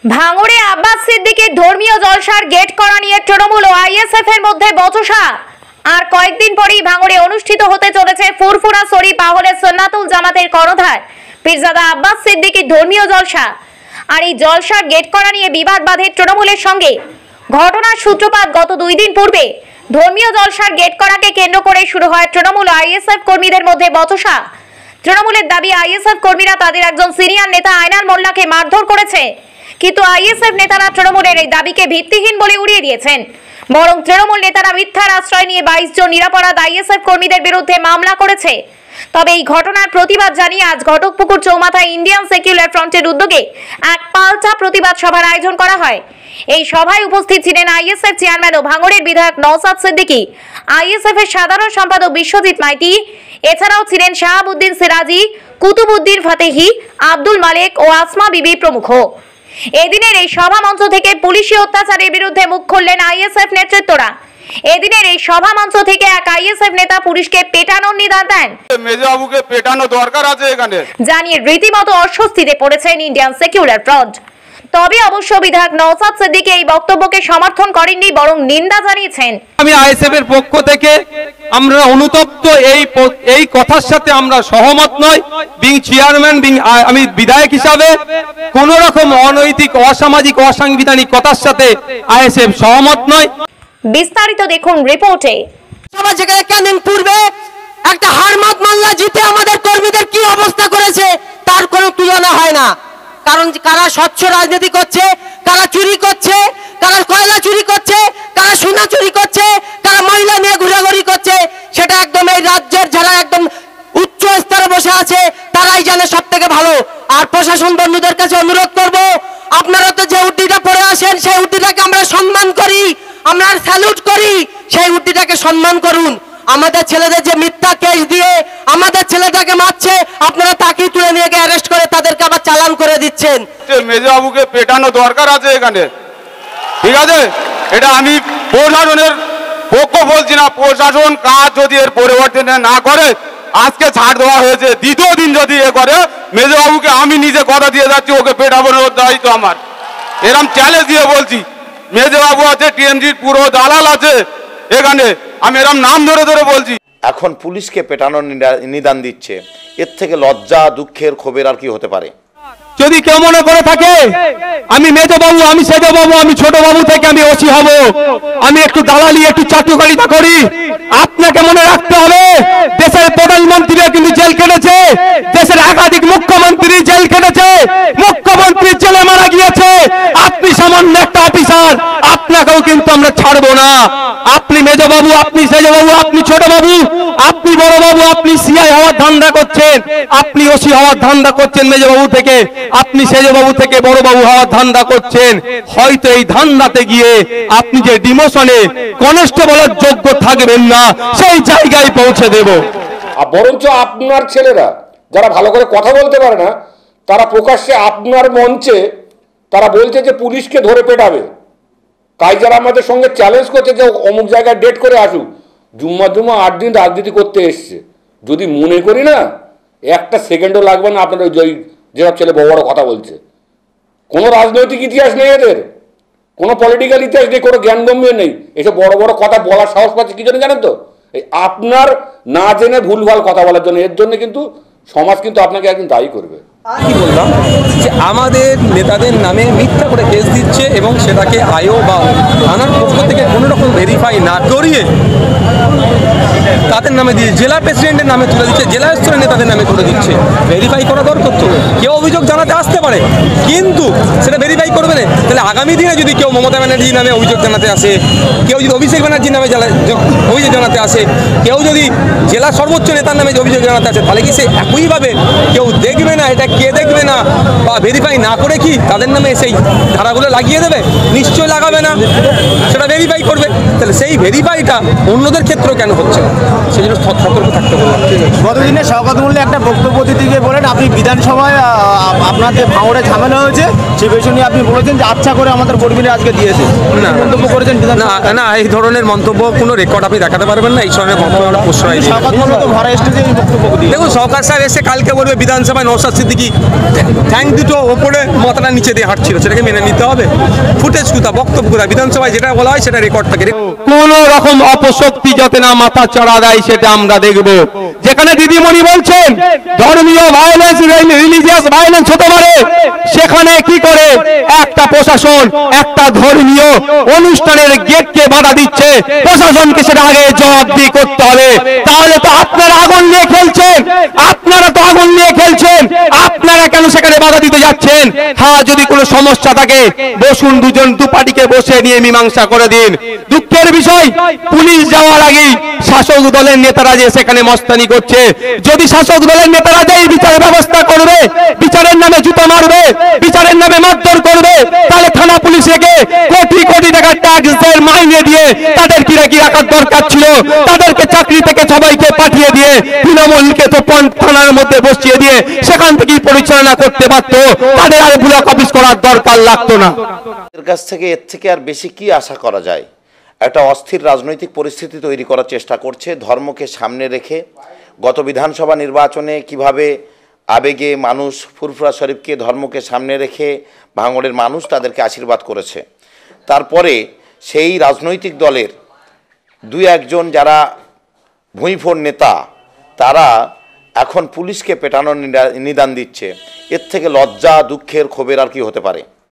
ভাঙড়ে আব্বাস সিদ্দিকীর ধর্মীয় জলসার গেট করা নিয়ে তৃণমূল ও আইএসএফ এর মধ্যে বচসা। আর কয়েকদিন পরেই ভাঙড়ে অনুষ্ঠিত হতে চলেছে ফুরফুরা শরীফ আহলে সুন্নাতুল জামাতের কর্ণধার পীরজাদা আব্বাস সিদ্দিকীর ধর্মীয় জলসা। আর এই জলসার গেট করা নিয়ে বিবাদ বাধে তৃণমূলের সঙ্গে। ঘটনার সূত্রপাত গত 2 দিন পূর্বে। ধর্মীয় জলসার গেট করাকে কেন্দ্র করে শুরু হয় তৃণমূল ও আইএসএফ কর্মীদের মধ্যে বচসা। তৃণমূলের দাবি, আইএসএফ কর্মীরা তাদের একজন সিনিয়র নেতা আয়নাল মোল্লাকে মারধর করেছে, কিন্তু আইএসএফ নেতারা তৃণমূলের এই দাবিকে ভিত্তিহীন বলে উড়িয়ে দিয়েছেন। বরং তৃণমূল নেতারা মিথ্যার আশ্রয় নিয়ে 22 জন নিরাপরাধ আইএসএফ কর্মীদের বিরুদ্ধে মামলা করেছে। তবে এই ঘটনার প্রতিবাদ জানিয়ে আজ ঘটকপুকুর চৌমাথায় ইন্ডিয়ান সেকুলার ফ্রন্টের উদ্যোগে এক পাল্টা প্রতিবাদ সভার আয়োজন করা হয়। এই সভায় উপস্থিত ছিলেন আইএসএফ চেয়ারম্যান ও ভাঙড়ের বিধায়ক নওসাদ সিদ্দিকী, আইএসএফ এর সাধারণ সম্পাদক বিশ্বজিৎ মাইতি, এছাড়াও ছিলেন শাহাবুদ্দিন সিরাজি, কুতুবুদ্দিন ফাতেহি, আব্দুল মালিক ও আসমা বিবি প্রমুখ। এদিনের এই সভা মঞ্চ থেকে পুলিশি অত্যাচারের বিরুদ্ধে মুখ খুললেন আইএসএফ নেতৃত্বরা। এদিনের এই সভা মঞ্চ থেকে এক আইএসএফ নেতা পুলিশকে পেটানোর নির্দেশ দেন। মেজবাবুকে পেটানো দরকার আছে এখানে জানিয়ে রীতিমতো অস্বস্তিতে পড়েছেন ইন্ডিয়ান সেকুলার ফ্রন্ট। তবে অবশ্য বিধায়ক নওসাদ সিদ্দিকী এই বক্তব্যকে সমর্থন করেননি, বরং নিন্দা জানিয়েছেন। আমি আইএসএফ এর পক্ষ থেকে আমরা অনুতপ্ত, এই কথার সাথে আমরা সহমত নই। বিং চেয়ারম্যান, আমি বিধায়ক হিসাবে কোন রকম অনৈতিক, অসামাজিক, অসাংবিধানিক কথার সাথে আইএসএফ সহমত নয়। বিস্তারিত দেখুন রিপোর্টে। কেন পূর্বে একটা হারমাত মামলা জিতে আমাদের কর্মীদের কি অবস্থা করেছে তার কোনো তুলনা হয় না। কারণ কারা স্বচ্ছ রাজনীতি করছে, কারা চুরি করছে, কারা কয়লা চুরি করছে, কারা সোনা চুরি করছে, কারা মহিলা নিয়ে ঘোরাঘুরি করছে, সেটা একদম এই রাজ্যের যারা একদম উচ্চ স্তরে বসে আছে তারাই জানে সব থেকে ভালো। আর প্রশাসন বন্ধুদের কাছে অনুরোধ করব, আপনারা তো যে উর্দিটা পরে আসেন সেই উর্দিটাকে আমরা সম্মান করি, আমরা স্যালুট করি, সেই উর্দিটাকে সম্মান করুন। আমাদের ছেলেদের যে মিথ্যা কেস দিয়ে আমাদের ছেলেটাকে মারছে, আপনারা তাকেই তুলে নিয়ে গিয়ে অ্যারেস্ট করে তাদেরকে আবার চালান করে দিচ্ছেন। মেজবাবুকে পেটানো দরকার আছে এখানে, ঠিক আছে? এটা আমি প্রশাসনের পক্ষ বলছি না। প্রশাসন কাজ যদি এর পরিবর্তন না করে, আজকে ছাড় দেওয়া হয়েছে, দ্বিতীয় দিন যদি এ করে, মেজবাবুকে আমি নিজে কথা দিয়ে যাচ্ছি, ওকে পেটানোর দায়িত্ব আমার। এরকম চ্যালেঞ্জ দিয়ে বলছি। মেজবাবু আছে, টিএমজির পুরো দালাল আছে এখানে, আমি এরকম নাম ধরে ধরে বলছি। এখন পুলিশকে পেটানোর নিদান দিচ্ছে, এর থেকে লজ্জা, দুঃখের, ক্ষোভের আর কি হতে পারে? যদি কেউ মনে করে থাকে আমি মেজবাবু, আমি সেজবাবু, আমি ছোট বাবু থেকে আমি ওসি হব, আমি একটু দালালি, একটু চাটুকারিতা করি, আপনাকে মনে রাখতে হবে দেশের প্রধানমন্ত্রীরা কিন্তু জেল কেটেছে, দেশের একাধিক মুখ্যমন্ত্রী জেল কেটেছে, মুখ্যমন্ত্রী জেলে মারা গিয়েছে। আপনি সামান্য একটা অফিসার, আপনাকেও কিন্তু আমরা ছাড়বো না। আপনি মেজবাবু, আপনি সেজবাবু, আপনি ছোট বাবু, আপনি বড় বাবু, আপনি সিআই হওয়ার ধান্দা করছেন, আপনি ওসি হওয়ার ধান্দা করছেন মেজবাবু থেকে, আপনি সেজবাবু থেকে বড় বাবু হওয়ার ধান্দা করছেন। হয়তো এই ধান্দাতে গিয়ে আপনি যে ডিমোশনে কনস্টেবলের যোগ্য থাকবেন না, সেই জায়গায় পৌঁছে দেব। আর বরঞ্চ আপনার ছেলেরা যারা ভালো করে কথা বলতে পারে না, তারা প্রকাশ্যে আপনার মঞ্চে তারা বলছে যে পুলিশকে ধরে পেটাবে। তাই যারা আমাদের সঙ্গে চ্যালেঞ্জ করছে যে অমুক জায়গায় ডেট করে আসুক, জুম্মা 8 দিন রাজনীতি করতে এসছে। যদি মনে করি না, একটা সেকেন্ডও লাগবে না আপনার ওই যেসব ছেলে বড় বড় কথা বলছে। কোনো রাজনৈতিক ইতিহাস নেই এদের, কোনো পলিটিক্যাল ইতিহাস নেই, কোনো জ্ঞান গম্ভীর নেই। এসব বড় বড় কথা বলার সাহস পাচ্ছে কি জন্য জানেন তো? এই আপনার না জেনে ভুলভাল কথা বলার জন্য। এর জন্য কিন্তু সমাজ কিন্তু আপনাকে একদিন দায়ী করবে। কি বললাম যে আমাদের নেতাদের নামে মিথ্যা করে কেস দিচ্ছে এবং সেটাকে আইও বা থানার পক্ষ থেকে কোনো রকম ভেরিফাই না করিয়ে তাদের নামে দিয়ে জেলা প্রেসিডেন্টের নামে তুলে দিচ্ছে, জেলা স্তরের নেতাদের নামে তুলে দিচ্ছে। ভেরিফাই করা দরকার তো। কেউ অভিযোগ জানাতে আসতে পারে, কিন্তু সেটা ভেরিফাই করবে না। তাহলে আগামী দিনে যদি কেউ মমতা ব্যানার্জির নামে অভিযোগ জানাতে আসে, কেউ যদি অভিষেক ব্যানার্জির নামে অভিযোগ জানাতে আসে, কেউ যদি জেলা সর্বোচ্চ নেতার নামে অভিযোগ জানাতে আসে, তাহলে কি সে একইভাবে কেউ দেখবে না? এটা কে দেখবে না? বা ভেরিফাই না করে কি তাদের নামে সেই ধারাগুলো লাগিয়ে দেবে? নিশ্চয়ই লাগাবে না, সেটা ভেরিফাই করবে। তাহলে সেই ভেরিফাইটা অন্যদের ক্ষেত্রেও কেন হচ্ছে না, সেই জন্য সতর্ক থাকতে বললাম। গতদিনে শওকত মোল্লা একটা বক্তব্য দিতে গিয়ে বলেন, আপনি বিধানসভায় আপনার যে ভাঙড়ে ঝামেলা হয়েছে সে বিষয় নিয়ে আপনি বলেছেন যে ইচ্ছা করে আমাদের কর্মীরা আজকে দিয়েছে না, মন্তব্য করেছেন না না এই ধরনের মন্তব্য কোনো রেকর্ড আপনি দেখাতে পারবেন না, এই ধরনের মন্তব্য আমরা প্রশ্রয় দিই না। শওকত মোল্লা তো ভরা স্টেজে এই বক্তব্য দিয়ে দেখুন সরকার সাহেব এসে কালকে বলবে বিধানসভায় নওশাদ সিদ্দিকী ঠ্যাং দুটো ওপরে মাথাটা নিচে দিয়ে হাঁটছিল, সেটাকে মেনে নিতে হবে? ফুটেজ কোথা, বক্তব্য কোথা? বিধানসভায় যেটা বলা হয় সেটা রেকর্ড থাকে। কোন রকম অপশক্তি যাতে না মাথা চড়া দেয় সেটা আমরা দেখব। যেখানে দিদিমণি বলছেন ধর্মীয় ভায়োলেন্স, রিলিজিয়াস ভায়োলেন্স হতে পারে, সেখানে কি করে একটা প্রশাসন একটা ধর্মীয় অনুষ্ঠানের গেটকে বাধা দিচ্ছে, প্রশাসনকে সেটা আগে জবাবদিহি করতে হবে। তাহলে তো আপনারা আগুন নিয়ে খেলছেন, আপনারা তো আগুন নিয়ে খেলছেন, আপনারা কেন সেখানে বাধা দিতে যাচ্ছেন? হ্যাঁ, যদি কোনো সমস্যা থাকে বসুন, দুজন দু পার্টিকে বসে নিয়ে মীমাংসা করে দিন। দুঃখের বিষয়, পুলিশ যাওয়ার আগেই শাসক দলের নেতারা যে সেখানে মস্তানি করছে। যদি শাসক দলের নেতারা যে বিচার ব্যবস্থা করবে, বিচারের নামে জুতো মারবে, বিচারের নামে মারধর করবে, তাহলে থানা পুলিশকে কোটি কোটি টাকা ট্যাক্সের মাইনে দিয়ে তাদের কি রাখার দরকার ছিল? তাদেরকে চাকরি থেকে সবাইকে পাঠিয়ে দিয়ে তৃণমূলকে তো থানার মধ্যে বসিয়ে দিয়ে সেখান থেকেই পরিচালনা করতে পারতো, তাদের আর ব্লক অফিস করার দরকার লাগতো না। এর কাছ থেকে এর থেকে আর বেশি কি আশা করা যায়? একটা অস্থির রাজনৈতিক পরিস্থিতি তৈরি করার চেষ্টা করছে ধর্মকে সামনে রেখে। গত বিধানসভা নির্বাচনে কিভাবে আবেগে মানুষ ফুরফুরা শরীফকে ধর্মকে সামনে রেখে ভাঙড়ের মানুষ তাদেরকে আশীর্বাদ করেছে, তারপরে সেই রাজনৈতিক দলের দুই একজন যারা ভুঁইফোড় নেতা তারা এখন পুলিশকে পেটানোর নিদান দিচ্ছে। এর থেকে লজ্জা দুঃখের ক্ষোভের আর কি হতে পারে?